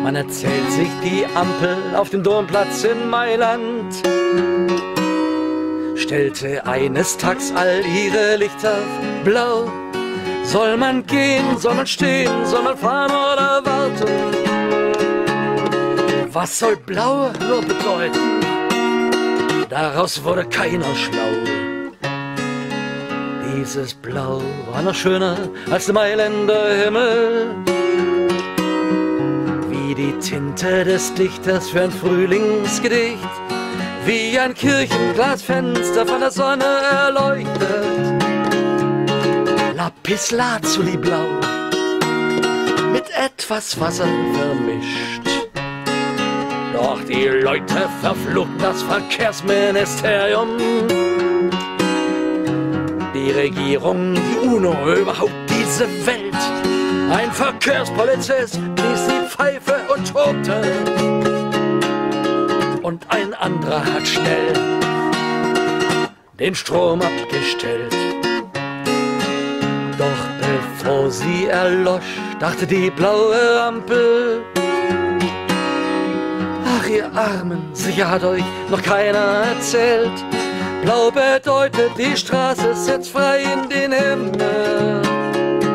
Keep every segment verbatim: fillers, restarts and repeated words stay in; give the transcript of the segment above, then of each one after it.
Man erzählt sich die Ampel auf dem Domplatz in Mailand stellte eines Tags all ihre Lichter blau. Soll man gehen, soll man stehen, soll man fahren oder warten? Was soll blau nur bedeuten? Daraus wurde keiner schlau. Dieses Blau war noch schöner als der Mailänder Himmel, wie die Tinte des Dichters für ein Frühlingsgedicht, wie ein Kirchenglasfenster von der Sonne erleuchtet. Lapislazuli blau, mit etwas Wasser vermischt. Doch die Leute verfluchten das Verkehrsministerium, die Regierung, die UNO, überhaupt diese Welt. Ein Verkehrspolizist blies die Pfeife und tobte, und ein anderer hat schnell den Strom abgestellt. Doch bevor sie erlosch, dachte die blaue Ampel: Ach, ihr Armen, sicher hat euch noch keiner erzählt. Blau bedeutet, die Straße ist jetzt frei in den Himmel.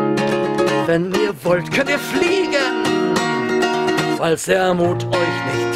Wenn ihr wollt, könnt ihr fliegen, falls der Mut euch nicht